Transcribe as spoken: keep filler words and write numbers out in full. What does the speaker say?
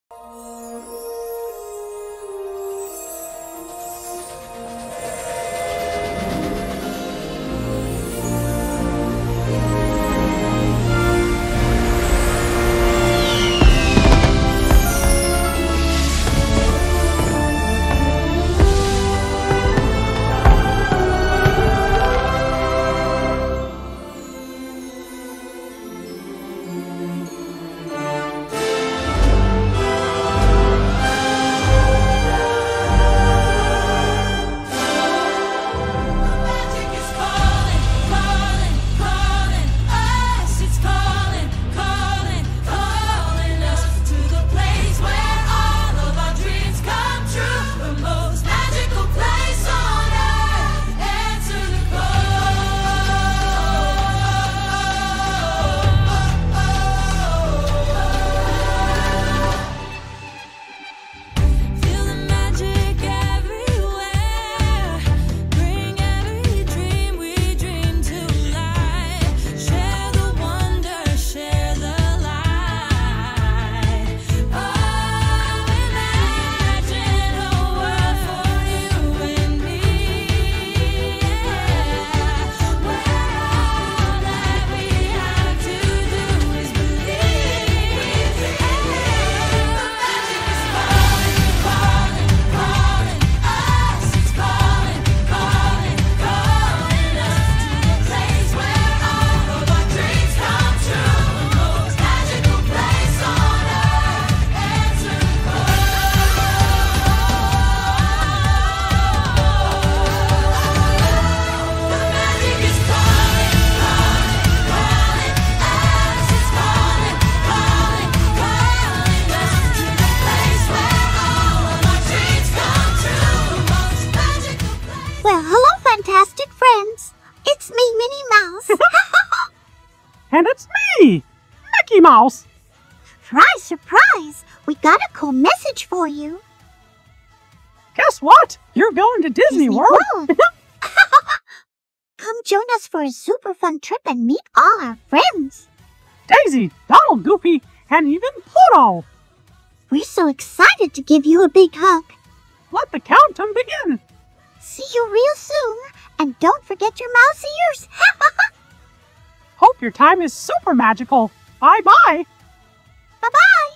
Well, hello, fantastic friends. It's me, Minnie Mouse. And it's me, Mickey Mouse. Surprise, surprise. We got a cool message for you. Guess what? You're going to Disney, Disney World. World. Come join us for a super fun trip and meet all our friends. Daisy, Donald, Goofy, and even Pluto. We're so excited to give you a big hug. Let the countdown begin. See you real soon, and don't forget your mouse ears. Hope your time is super magical. Bye-bye. Bye-bye.